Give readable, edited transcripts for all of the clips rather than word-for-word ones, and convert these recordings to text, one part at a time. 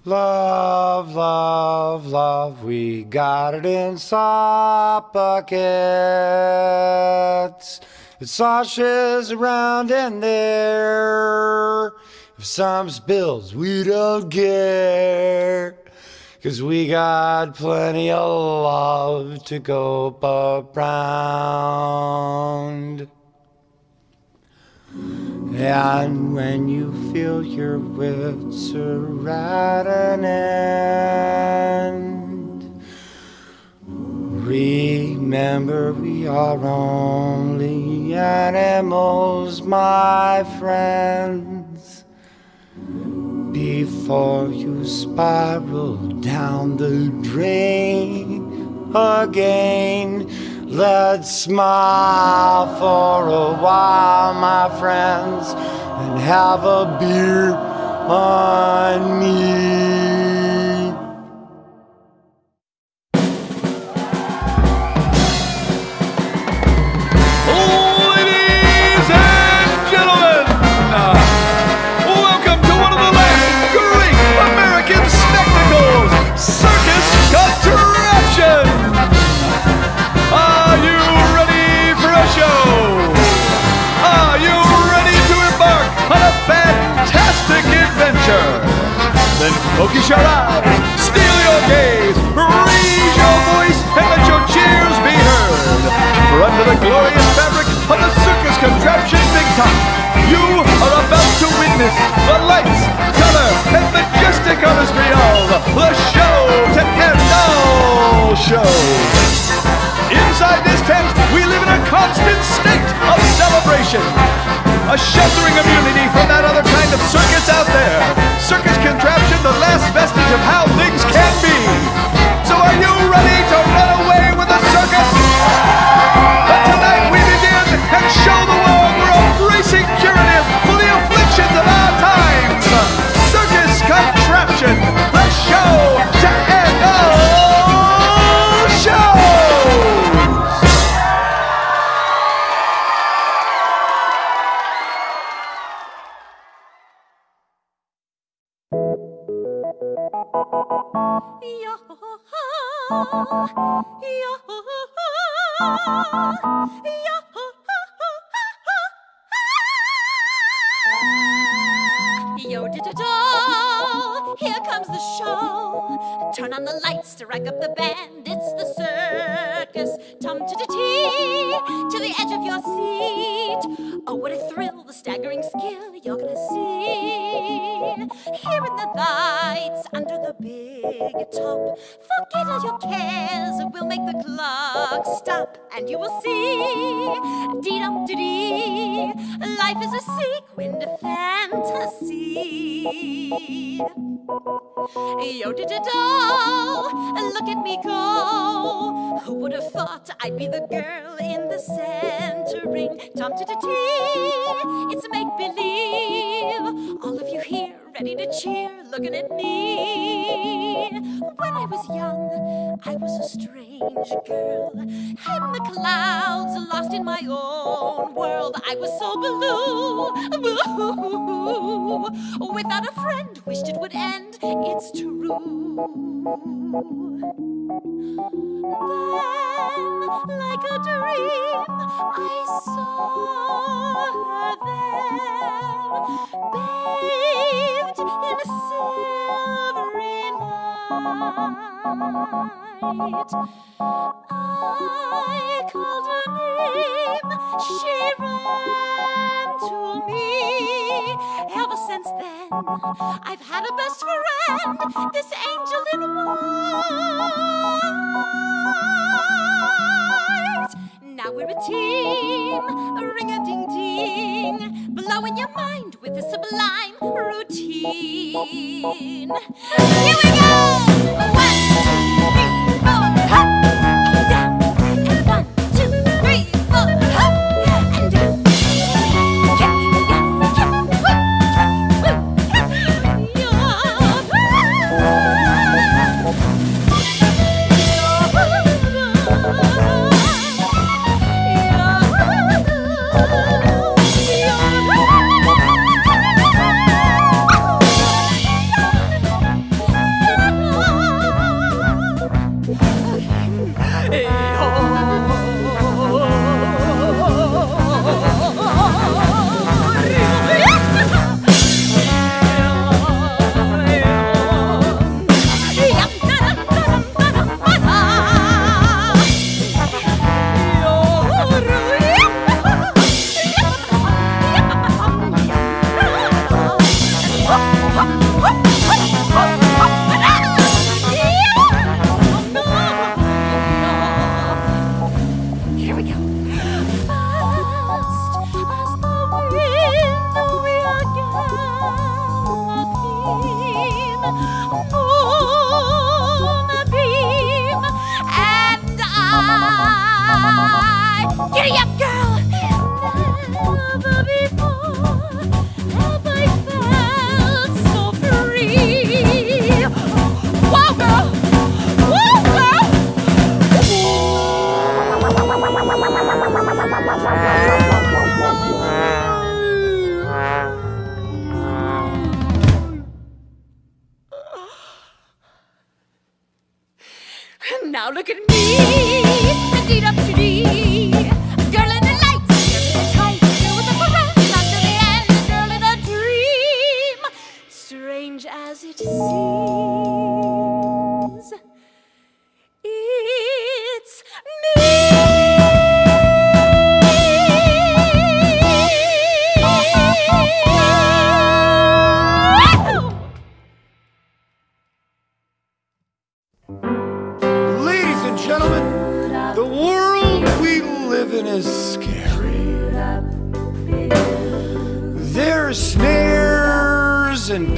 Love, love, love, we got it in Slop Buckets. It sloshes around in there. If some spills, we don't care. 'Cause we got plenty of love to go around. And when you feel your wits are at an end, remember we are only animals, my friends. Before you spiral down the drain again, let's smile for a while, my friends, and have a beer on me. Ladies and gentlemen, welcome to one of the last great American spectacles, Circus Contraption. Are you ready for a show? Are you ready to embark on a fantastic adventure? Then focus your eyes, steal your gaze, raise your voice, and let your cheers be heard. For under the glorious fabric of the Circus Contraption Big Top, you are about to witness the lights, color, and majestic artistry of the show to end all shows. Inside this tent, we live in a constant state of celebration. A sheltering immunity from that other kind of circus out there. Circus Contraption, the last vestige of how things can be. So are you ready to run away with the circus? But tonight we begin and show the world we're a bracing curative for the afflictions of our times. Circus Contraption, the show to end all shows. Yo-da-da-da, here comes the show. Turn on the lights to rack up the band. It's the circus. Tum-to-da-tee, to the edge of your seat. Oh, what a thrill, the staggering skill you're gonna see. Here in the lights, under the big top. Forget all your cares, we'll make the clock stop. And you will see, dee-dum-dee-dee, life is a sequined fantasy. Yo-da-da-da, look at me go. Who would have thought I'd be the girl in the centering? Tum-to-da-tee, it's make-believe. All of you here ready to cheer, looking at me. When I was young, I was a strange girl. In the clouds, lost in my own world. I was so blue, blue. Without a friend, wished it would end. It's true. Then, like a dream, I saw her there, bathed in a silvery light. I called her name, she ran to me. Ever since then, I've had a best friend, this angel in white. Now we're a team, ring-a-ding-ding, blowing your mind with a sublime routine. Here we go! 1, 2, 3, 4, hop! And down, and 1, 2, 3, 4, hop! And down. Kick, kick, whoop, whoop. Now look at me, dee up to dee. A girl in the lights, a girl in the tights, girl with a parade under the end, a girl in a dream. Strange as it seems, it's me. Ladies and gentlemen, the world we live in is scary. There are snares and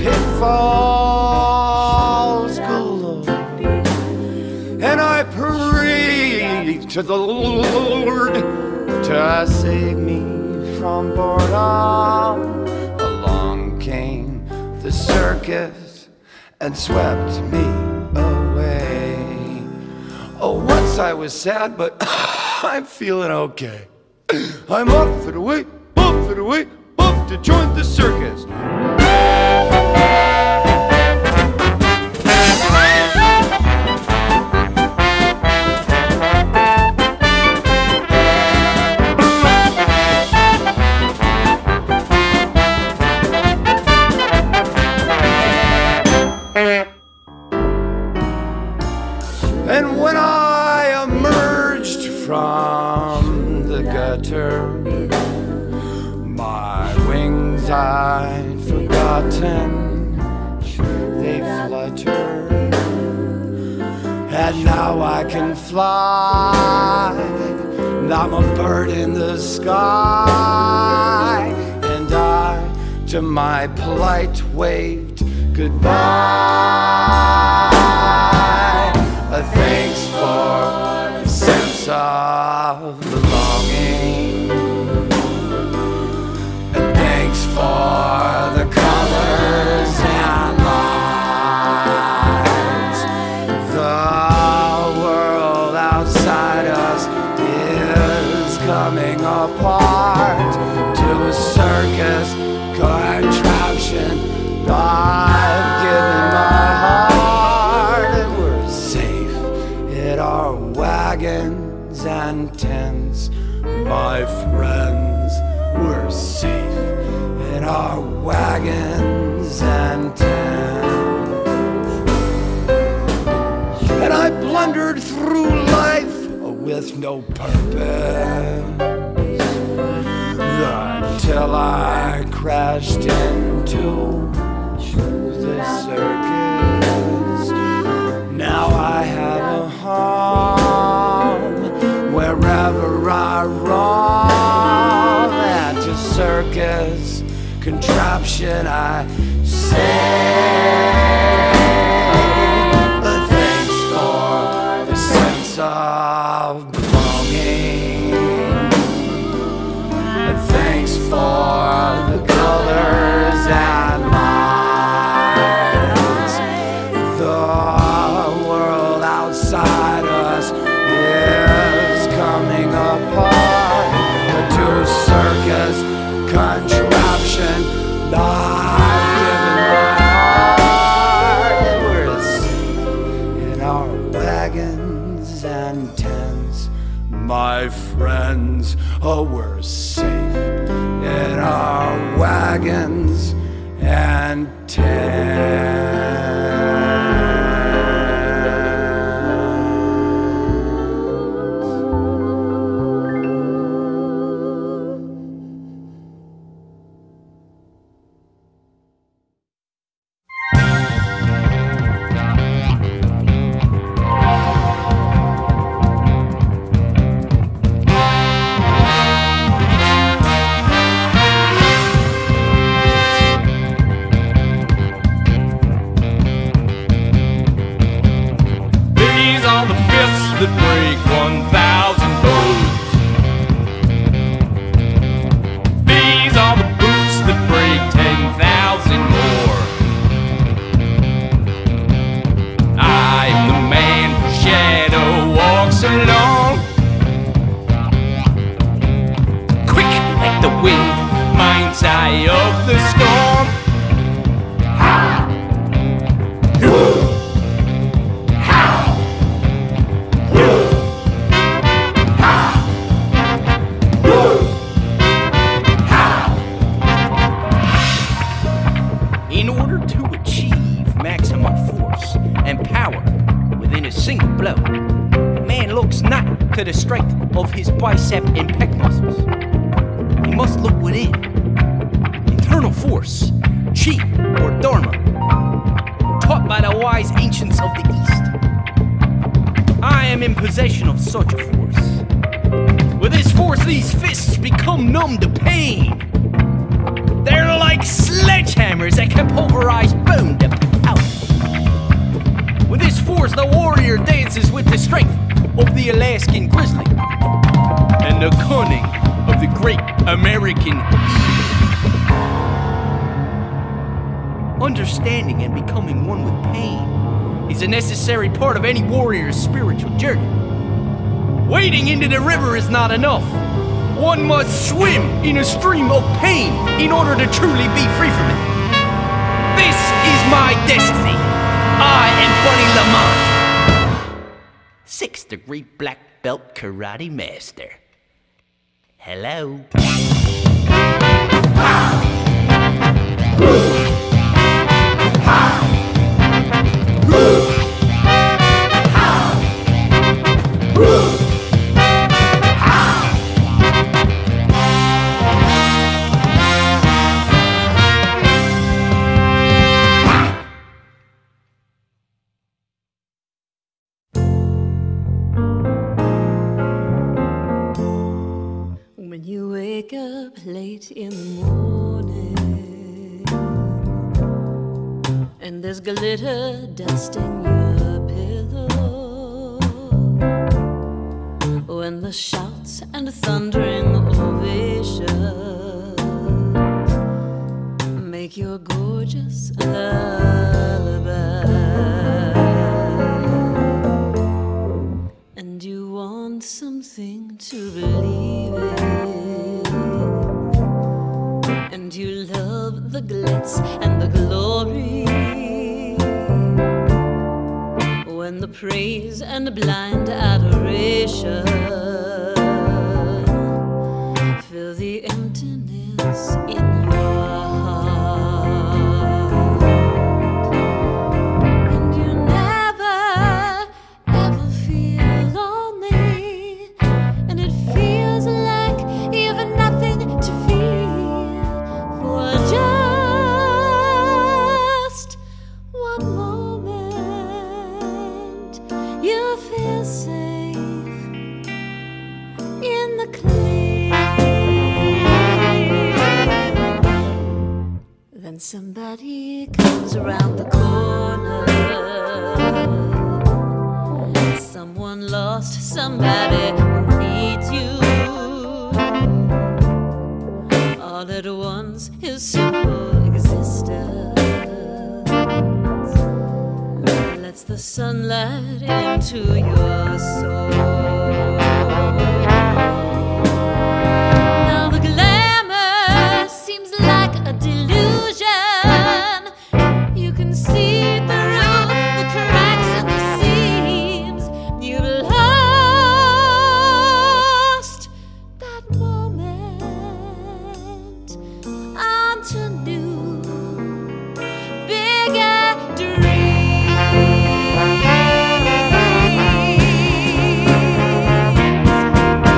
pitfalls galore, and I pray to the Lord to save me from boredom. Along came the circus and swept me away. Oh, once I was sad, but I'm feeling okay. I'm off and away, off and away, off to join the circus. And when I emerged from the gutter, my wings I'd forgotten, they flutter, and now I can fly. I'm a bird in the sky, and I to my plight waved goodbye. Thanks for the sense of belonging, and thanks for the colors and lines. The world outside us is coming apart to a circus contraption. I've given my heart, and we're safe in our wagons and tents, my friends. We're safe in our wagons and tents. And I blundered through life with no purpose until I crashed into the circus. Now I have a home wherever I roam. At a circus contraption I say, thanks for the sense of belonging, and thanks for the colors and lines. The world outside us is coming apart to circus contraption. I've given my heart, and we're safe in our wagons and tents, my friends. Oh, we're safe in our wagons and tents. That break 1,000 bones. These are the boots that break 10,000 more. I'm the man whose shadow walks alone, quick like the wind, mind's eye of the storm. conquer the strength of his bicep and pec muscles, he must look within. Internal force, chi or dharma, taught by the wise ancients of the East. I am in possession of such a force. With this force, these fists become numb to pain. They're like sledgehammers that can pulverize bone to powder. With this force, the warrior dances with the strength of the Alaskan grizzly and the cunning of the great American eagle. Understanding and becoming one with pain is a necessary part of any warrior's spiritual journey. Wading into the river is not enough. One must swim in a stream of pain in order to truly be free from it. This is my destiny. I am Bunny Lamont, 6th-degree black belt karate master. Hello. When you wake up late in the morning and there's glitter dusting your pillow, when the shouts and thundering ovations make your gorgeous lullaby, and you want something to believe in, and you love the glitz and the glory, when the praise and the blind adoration fill the emptiness in your heart, and you never ever feel lonely, and it feels like you've nothing to feel for just one moment. You feel safe in the clear. Then somebody comes around the corner, someone lost, somebody who needs you. All at once, his simple existence lets the sunlight into your soul. Now the glamour seems like a delusion. You can see through the cracks and the seams. You've lost that moment onto new, bigger dreams.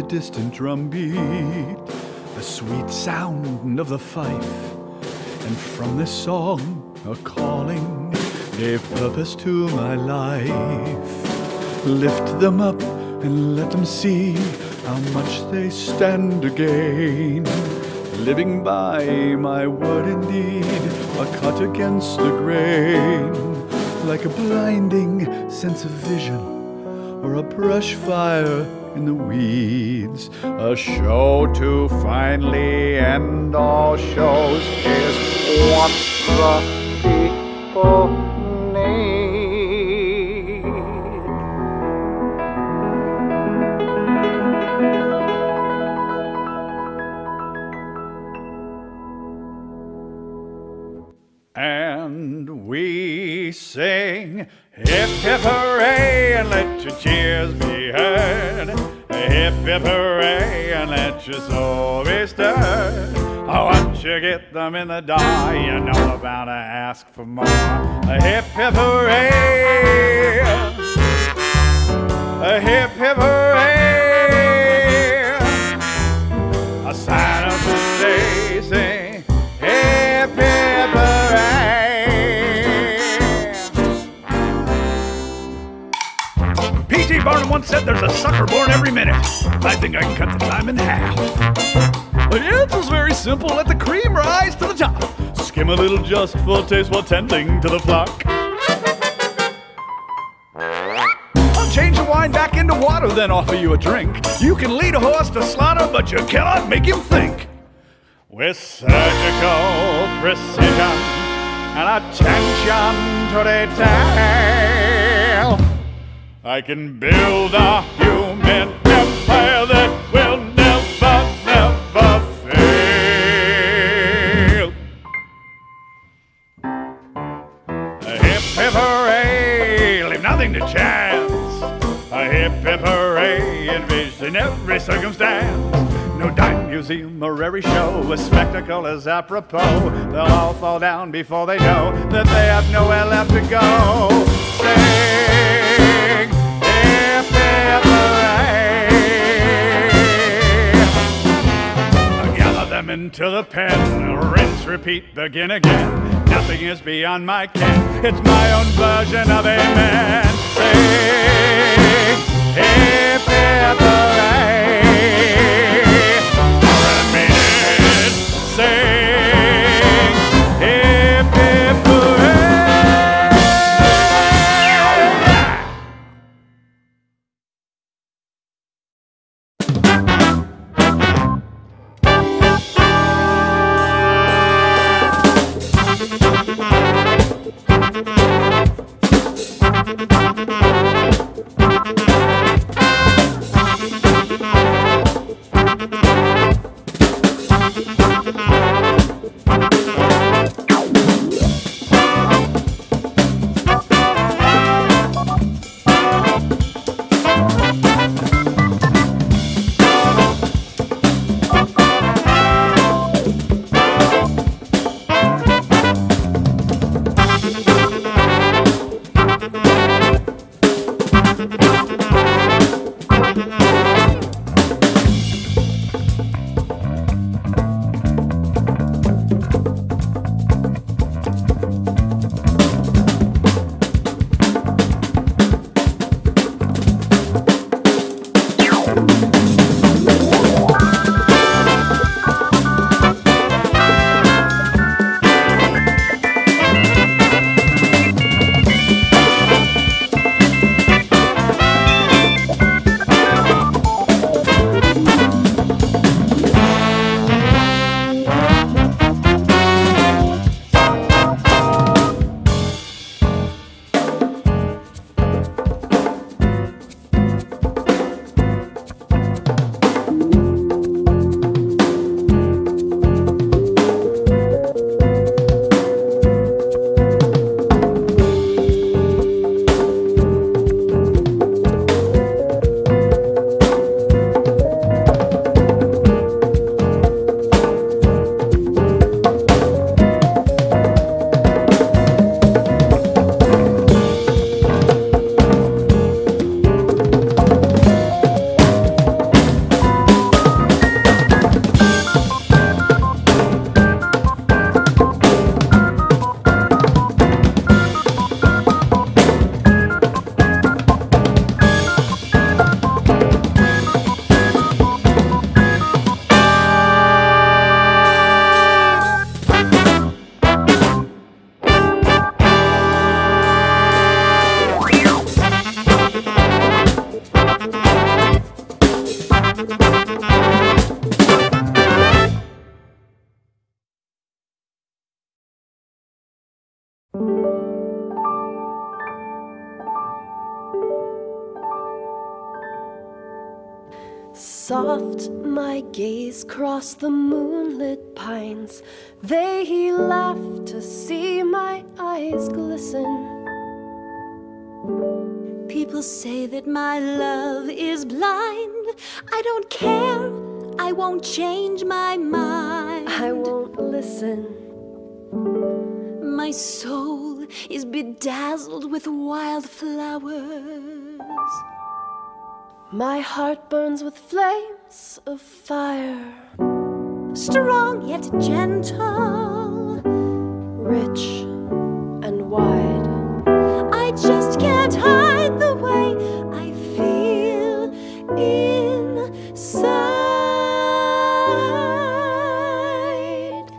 distant drum beat, the sweet sound of the fife. And from this song, a calling gave purpose to my life. Lift them up and let them see how much they stand to gain. Living by my word indeed, a cut against the grain, like a blinding sense of vision, or a brush fire in the weeds. A show to finally end all shows is what the people need. And we sing hip hip hooray and let your cheers be heard. Hip hip hooray and let your soul be stirred. Once you get them in the door, you know they're bound to ask for more. Hip hip hooray, hip hip hooray. A sign of the day, sing hip hip hooray. P.T. Barnum once said there's a sucker born every minute. I think I can cut the time in half. The answer's very simple. Let the cream rise to the top. Skim a little just for taste while tending to the flock. I'll change the wine back into water, then offer you a drink. You can lead a horse to slaughter, but you cannot make him think. With surgical precision and attention to detail, I can build a human empire that will never, never fail. Hip hip hooray, leave nothing to chance. Hip hip hooray, envision every circumstance. No dime museum or rarity show, a spectacle is apropos. They'll all fall down before they know that they have nowhere left to go. Sing hip hip hooray. Gather them into the pen, rinse, repeat, begin again. Nothing is beyond my ken, it's my own version of amen. Sing hip hip hooray. Sing hip hip hooray. Soft my gaze crossed the moonlit pines. They laughed to see my eyes glisten. People say that my love is blind. I don't care, I won't change my mind. I won't listen. My soul is bedazzled with wildflowers. My heart burns with flames of fire. Strong yet gentle, rich and wide. I just can't hide the way I feel inside.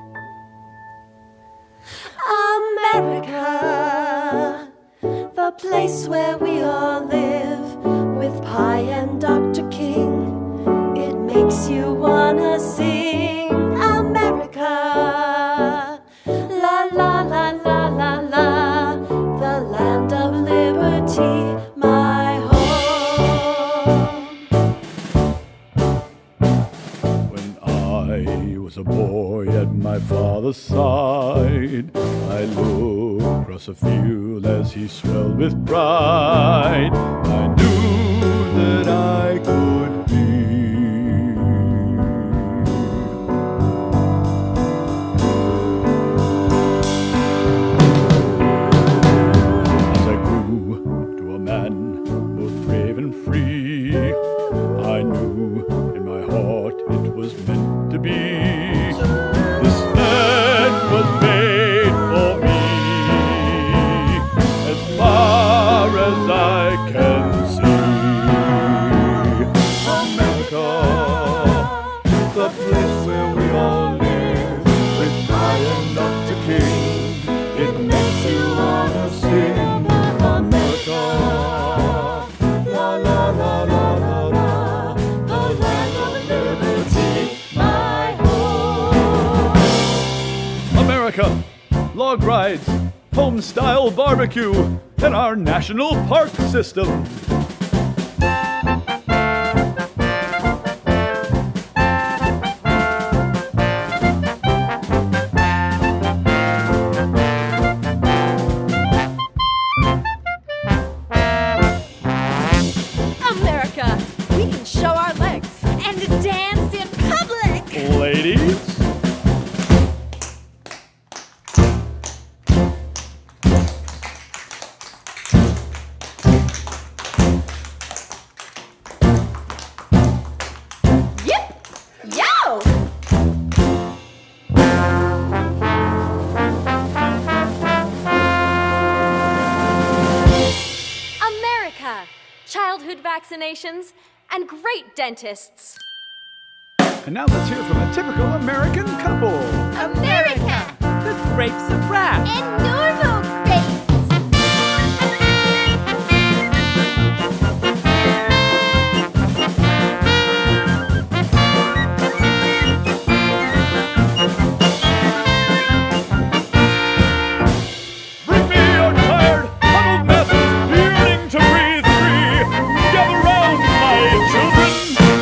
America, the place where we all live, with Pie and Dr. King. It makes you wanna sing. America, la la la la la la, the land of liberty, my home. When I was a boy at my father's side, I looked across a field as he swelled with pride. I knew that I could be. As I grew to a man, both brave and free, I knew in my heart it was meant to be. This land was made for me, as far as I can see. America, the place where we all live, with Pie and Dr. King. It makes you wanna sing. America, la la la la la la, the land of liberty, my home. America, log rides, home-style barbecue, and our national park system. America, we can show our legs and dance in public. Ladies, Yip! Yo! America, childhood vaccinations and great dentists. and now let's hear from a typical American couple. America! The grapes of wrath. And normal grapes! Bring me your tired, huddled masses, yearning to breathe free. Gather round, my children.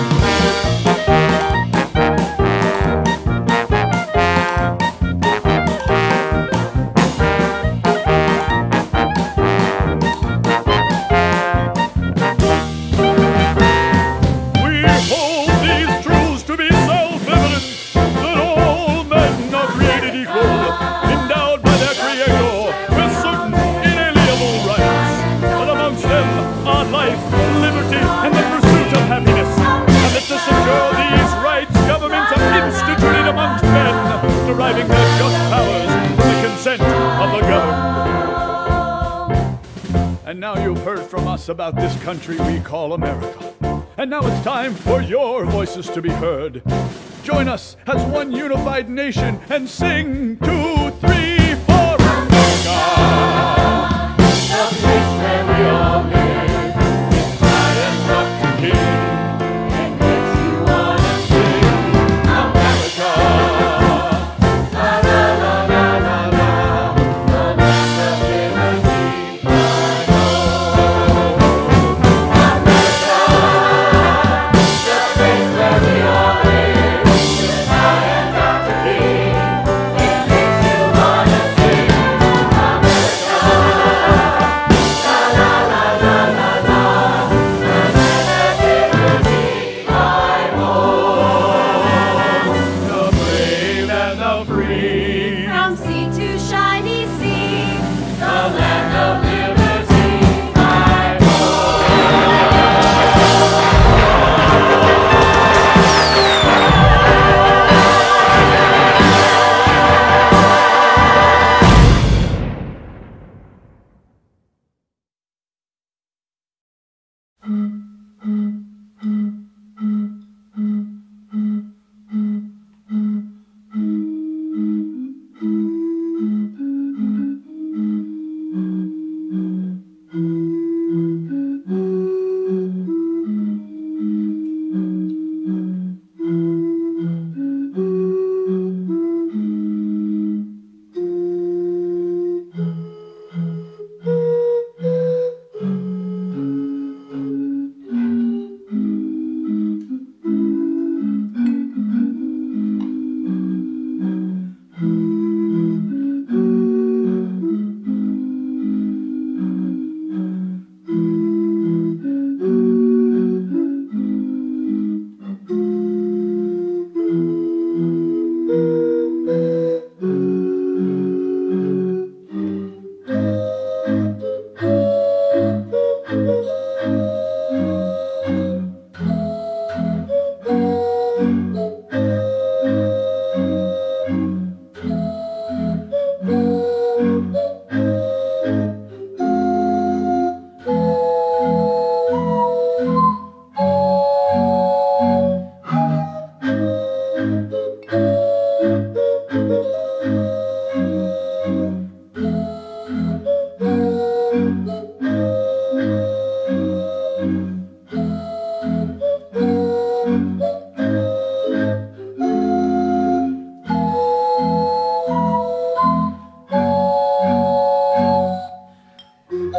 We hold these truths to be self-evident, that all men are created equal, endowed by their Creator with certain inalienable rights. But amongst them are life, liberty, and the pursuit of happiness. And that to secure these rights, governments are instituted amongst men, deriving their just powers from the consent of the governed. And now you've heard from us about this country we call America. And now it's time for your voices to be heard. Join us as one unified nation and sing 2, 3, 4. America, the place where we all live, with Pie and Dr. King. It makes you wanna sing. America, la la la la la la, the land of liberty, my home. America, the place where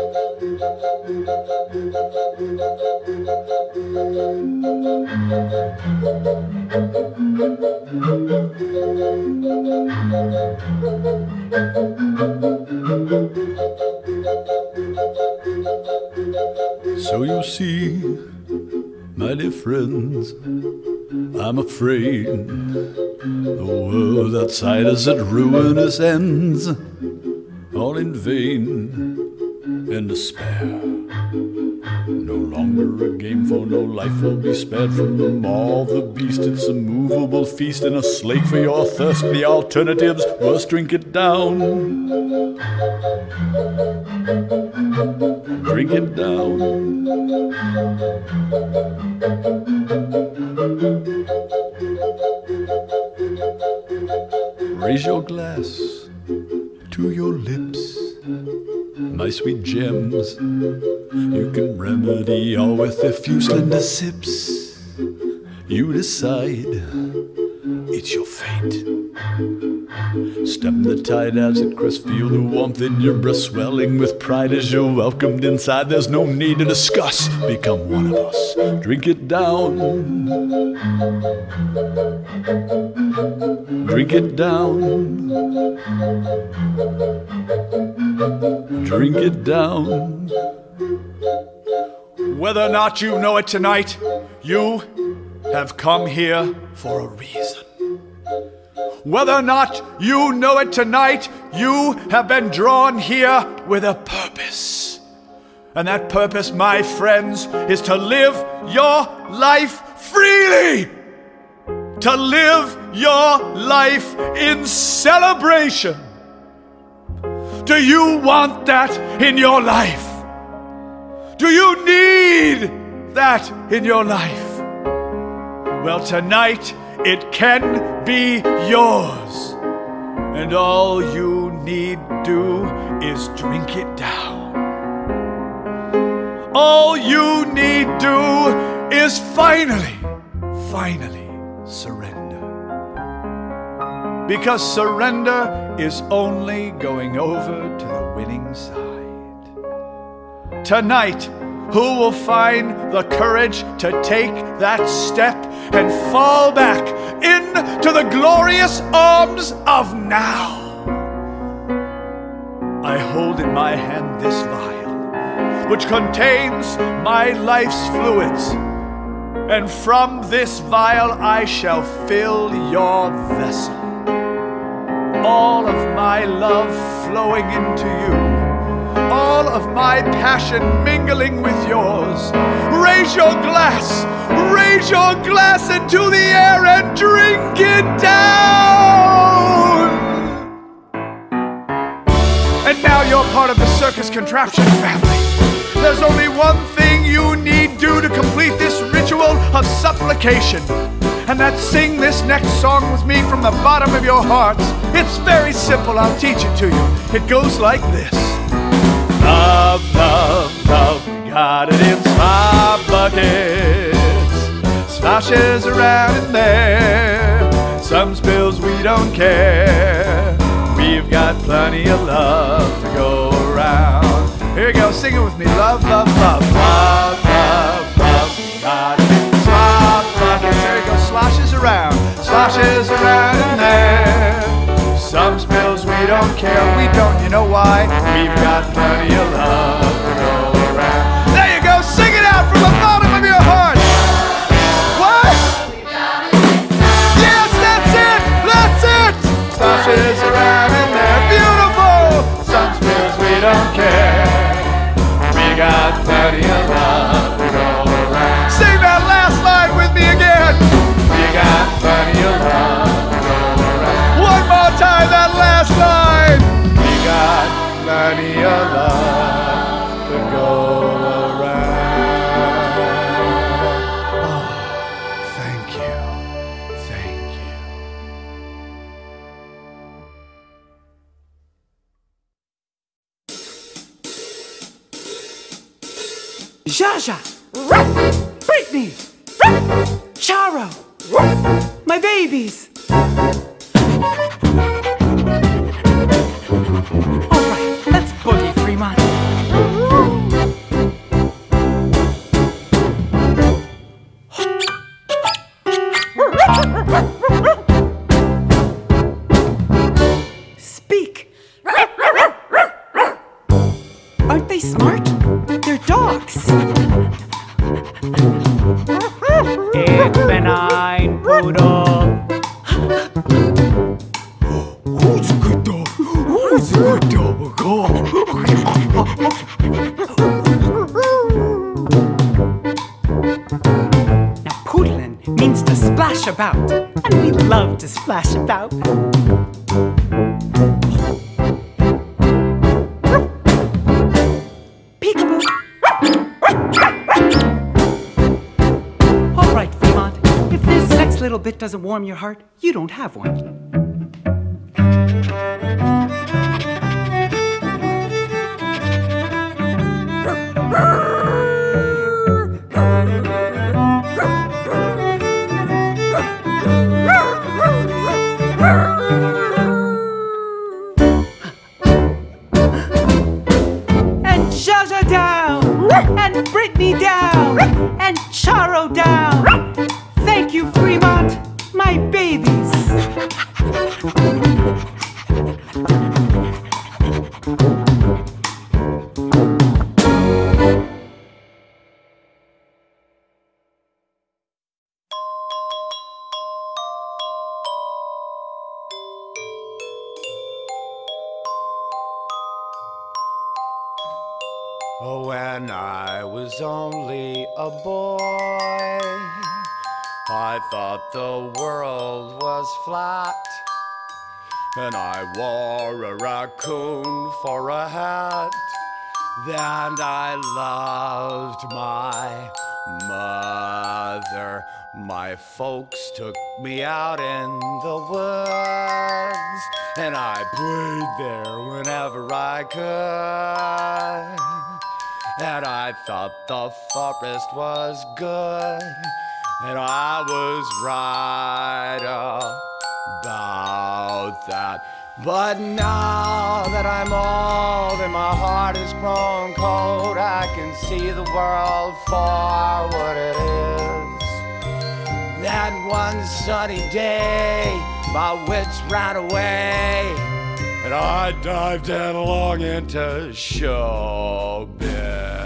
So you see, my dear friends, I'm afraid the world outside us at ruinous ends, all in vain and despair. No longer a game, for no life will be spared from the maw of the beast. It's a movable feast and a slake for your thirst. The alternatives, worst drink it down. Drink it down. Raise your glass to your lips, my sweet gems. You can remedy all with a few slender sips. You decide, it's your fate. Stem the tide as it crests, feel the warmth in your breast, swelling with pride as you're welcomed inside. There's no need to discuss, become one of us. Drink it down. Drink it down. Drink it down. Whether or not you know it tonight, you have come here for a reason. Whether or not you know it tonight, you have been drawn here with a purpose. And that purpose, my friends, is to live your life freely. To live your life in celebration. Do you want that in your life? Do you need that in your life? Well, tonight it can be yours. And all you need do is drink it down. All you need do is finally surrender. Because surrender is only going over to the winning side. Tonight, who will find the courage to take that step and fall back into the glorious arms of now? I hold in my hand this vial, which contains my life's fluids, and from this vial I shall fill your vessel. All of my love flowing into you, all of my passion mingling with yours. Raise your glass into the air and drink it down. And now you're part of the Circus Contraption family. There's only one thing you need do to complete this ritual of supplication, and that's sing this next song with me from the bottom of your hearts. It's very simple, I'll teach it to you. It goes like this. Love, love, love, we got it in Slop Buckets. Sloshes around in there, some spills we don't care. We've got plenty of love to go around. Here you go, sing it with me. Love, love, love, love, love, love, we got it in Slop Buckets. There you go, sloshes around in there. Some spills we don't care, we don't, you know why? We've got plenty of love to go around. There you go, sing it out from the bottom of your heart. What? Yes, that's it, that's it. Sloshes around in there, beautiful. Some spills we don't care. We got plenty of love to go around. Sing that last line with me again. We got plenty of love to go around. One more time, that last line. We got plenty of love to go around. Oh, thank you. Thank you. Jaja, Brittany, Charo, my babies. All right, let's boogie, Fremont. talks. Ich bin ein Pudel. Who's a good dog? Who's a good dog? Now, poodlin' means to splash about, and we love to splash about. Peekaboo. All right, Fremont, if this next little bit doesn't warm your heart, you don't have one. And Jaja down, and Brittany down, and Charo down. Thank you, Fremont, my babies. When I was only a boy, I thought the world was flat, and I wore a raccoon for a hat, and I loved my mother. My folks took me out in the woods, and I played there whenever I could. And I thought the forest was good, and I was right about that. But now that I'm old and my heart has grown cold, I can see the world for what it is. That one sunny day, my wits ran away, and I dived headlong into showbiz.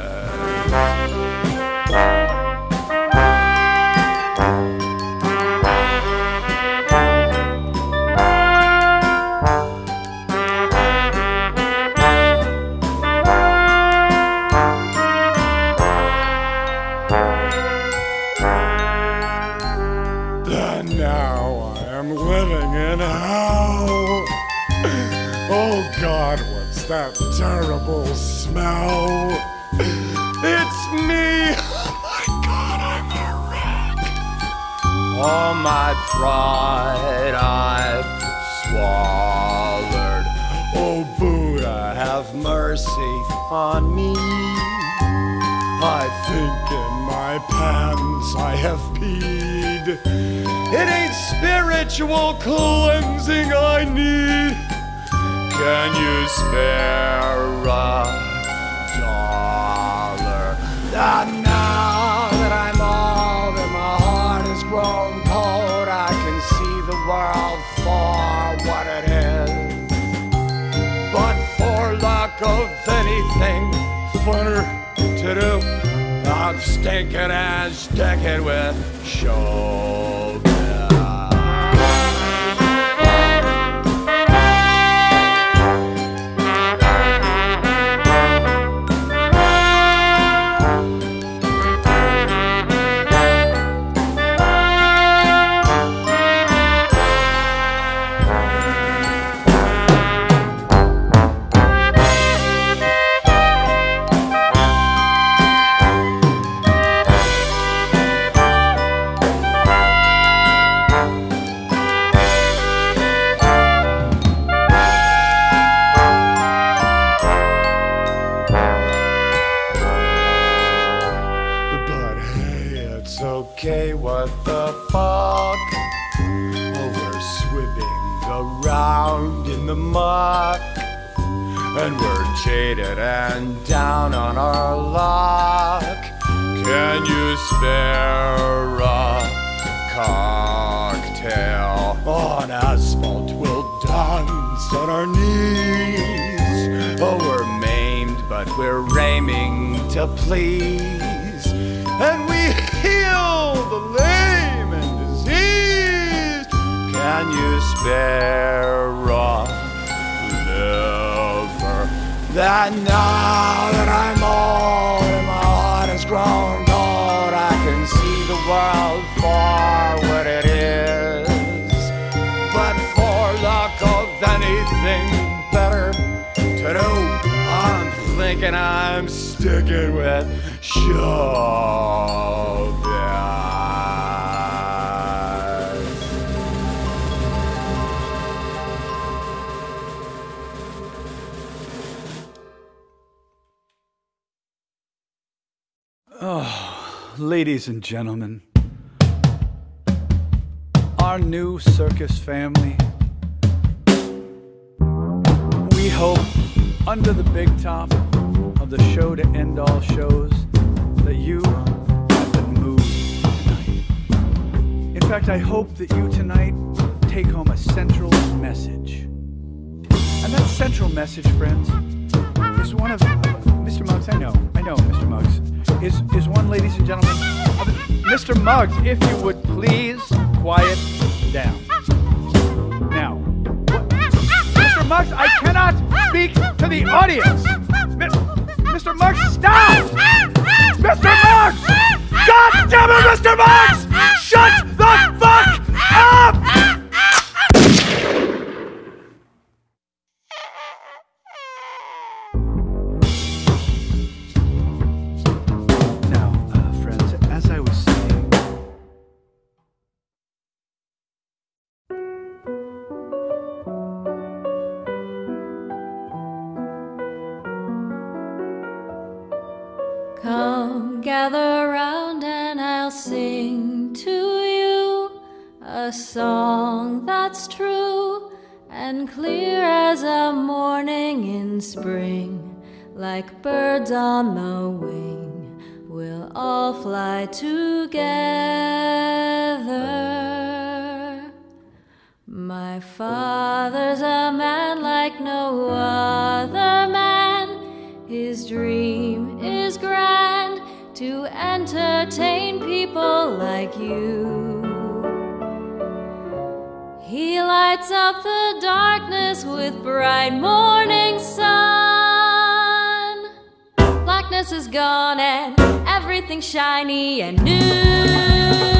And now I am living in hell. Oh God, what's that terrible smell? It's me! Oh my God, I'm a wreck! All my pride I've swallowed. Oh Buddha, have mercy on me. I think in my pants I have peed. It ain't spiritual cleansing I need. Can you spare a dollar? And now that I'm old and my heart has grown cold, I can see the world for what it is. But for lack of anything funner to do, I'm stinking and sticking with showbiz. Okay, what the fuck? Oh, we're swimming around in the muck, and we're jaded and down on our luck. Can you spare a cocktail? On asphalt we'll dance on our knees. Oh, we're maimed, but we're aiming to please, and we heal the lame and diseased. Can you spare raw liver? That now that I'm old and my heart has grown cold, I can see the world for what it is. But for lack of anything better to do, I'm thinking I'm sticking with Showbiz. Oh, ladies and gentlemen, our new circus family. We hope, under the big top of the show to end all shows, that you have been moved tonight. In fact, I hope that you tonight take home a central message. And that central message, friends, is one of Mr. Muggs. I know, Mr. Muggs is one, ladies and gentlemen. Mr. Muggs, if you would please quiet down. Now, Mr. Muggs, I cannot speak to the audience. Mr. Muggs, stop! Mr. Muggs! God damn it, Mr. Muggs! Shut the fuck up! Now, friends, as I was saying, Come, gather round and I'll sing to you a song that's true and clear as a morning in spring. Like birds on the wing, we'll all fly together. My father's a man like no other man. His dream is grand, to entertain people like you. He lights up the darkness with bright morning sun. Blackness is gone and everything's shiny and new.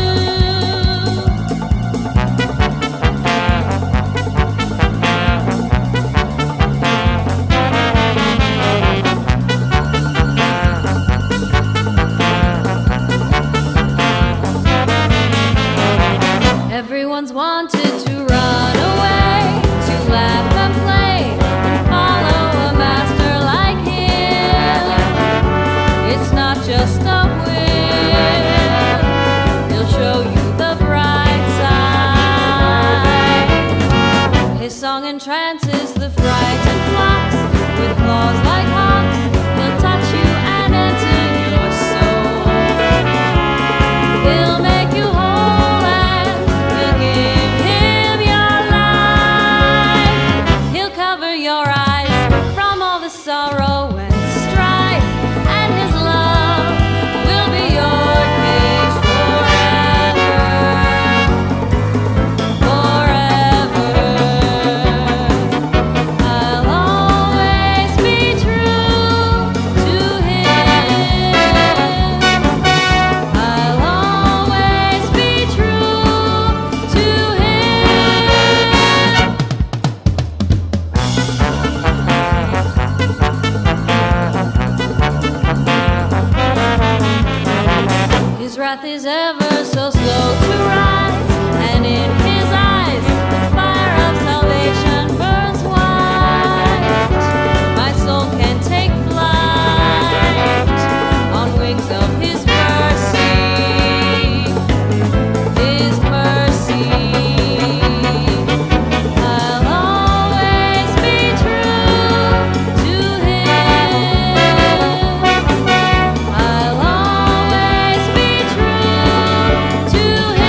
Everyone's wanted to run away, to laugh and play, and follow a master like him. It's not just a whim, he'll show you the bright side. His song entrances the frightened flocks, with claws like hawks, he'll touch you and enter your soul. He'll make you whole. Your eyes from all the sorrow and strife, and his love will be your cage forever, forever. I'll always be true to him. I'll always be true to him. His wrath is ever so slow to rise, and in his eyes the fire of salvation burns white. My soul can take flight on wings of his mercy, his mercy. I'll always be true to him. I'll always be true to him.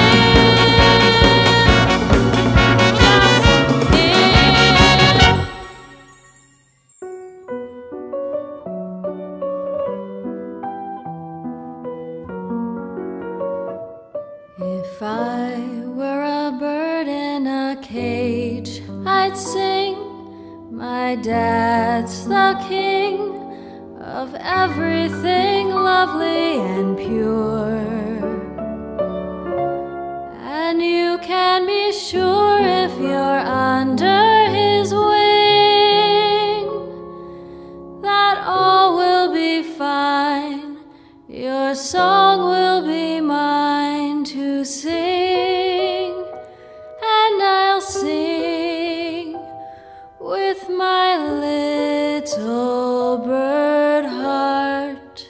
I were a bird in a cage, I'd sing, my dad's the king of everything lovely and pure. And you can be sure if you're under his wing that all will be fine, your song will be mine to sing, and I'll sing with my little bird heart.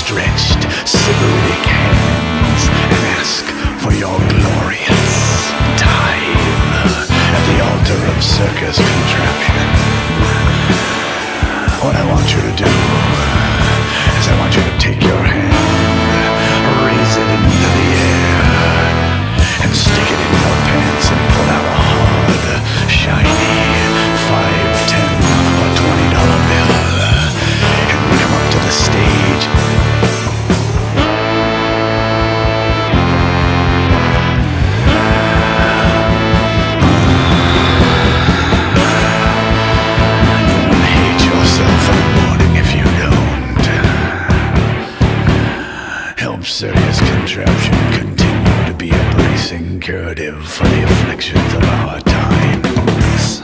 outstretched cyrillic hands and ask for your glorious tithe at the altar of Circus Contraption. What I want you to do is I want you to take your hand, raise it into the air, and stick it in your pants and pull out a hard, shiny $5, $10, or $20 bill, and come up to the stage. Circus Contraption continue to be a bracing curative for the afflictions of our times.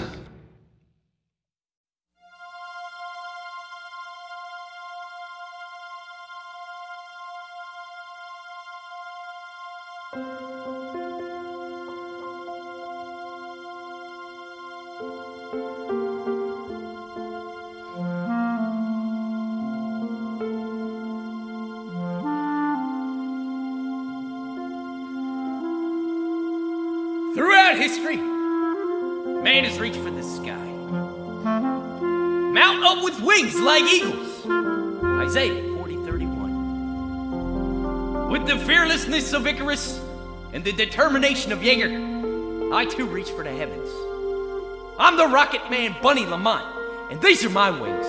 Throughout history, man has reached for the sky. Mount up with wings like eagles. Isaiah 40:31. With the fearlessness of Icarus and the determination of Jaeger, I too reach for the heavens. I'm the rocket man Bunny Lamont, and these are my wings.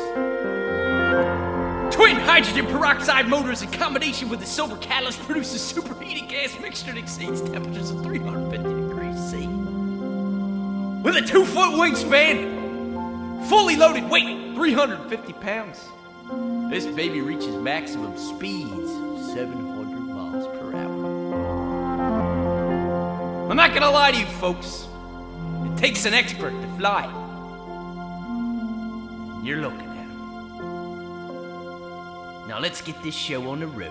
Twin hydrogen peroxide motors in combination with the silver catalyst produces superheated gas mixture that exceeds temperatures of 350 degrees C. With a 2-foot wingspan, fully loaded weight, 350 pounds. This baby reaches maximum speeds of 700 miles per hour. I'm not gonna lie to you folks, it takes an expert to fly. You're looking at him. Now let's get this show on the road.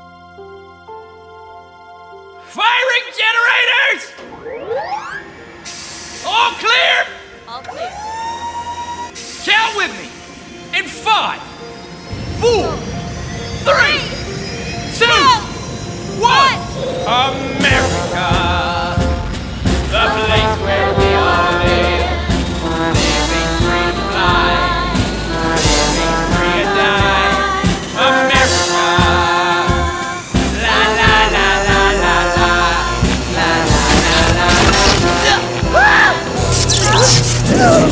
Firing generators! All clear? All clear. Count with me. In 5, 4, 3, 2, 1. America, the place where we all live. Living free to fly, living free to die. America, la la la la la la, la la la la la.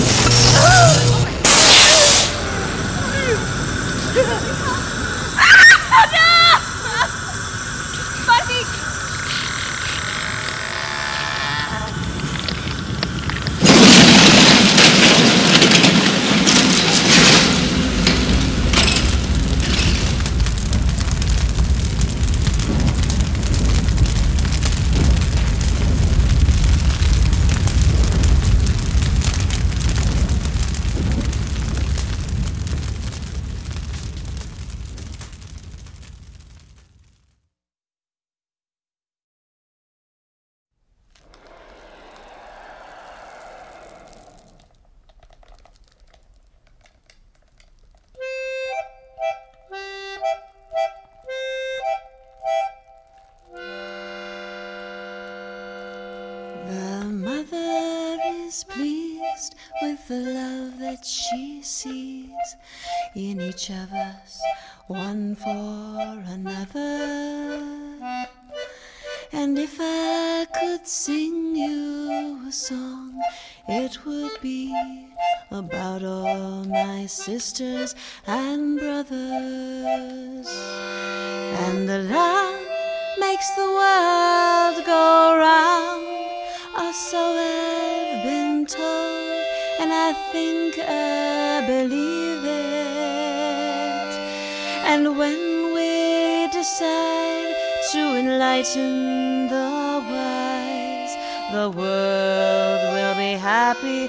Pleased with the love that she sees in each of us, one for another. And if I could sing you a song, it would be about all my sisters and brothers. And the love makes the world go round, or so I've been told, and I think I believe it. And when we decide to enlighten the wise, the world will be happy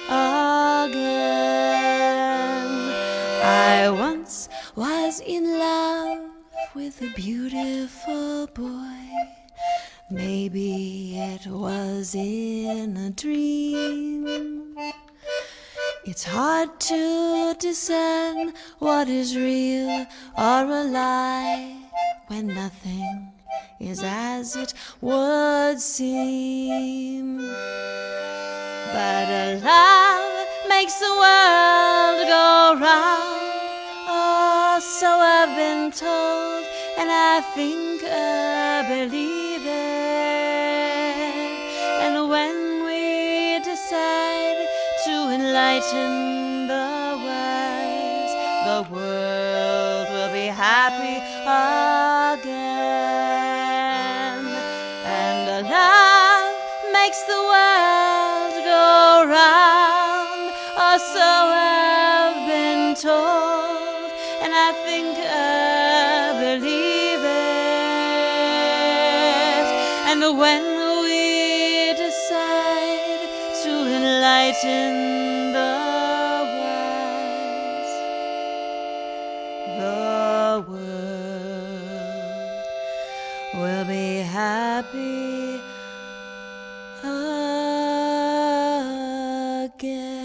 again. I once was in love with a beautiful boy. Maybe it was in a dream. It's hard to discern what is real or a lie when nothing is as it would seem. But a love makes the world go round. Oh, so I've been told, and I think I believe it. And when we decide to enlighten the world will be happy again. And a love makes the world go round. Oh, so I've been told, and I think I believe it. And when we decide to enlighten the world will be happy again.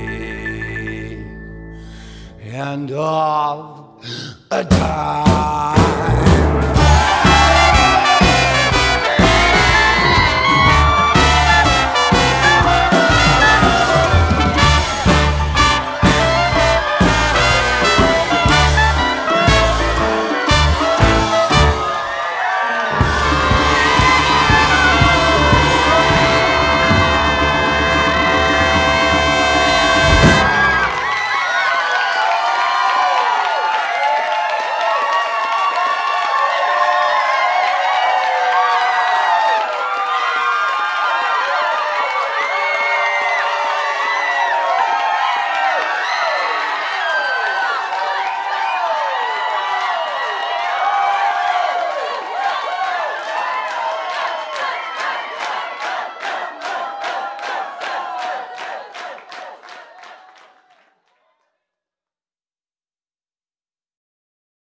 Until the end of a time.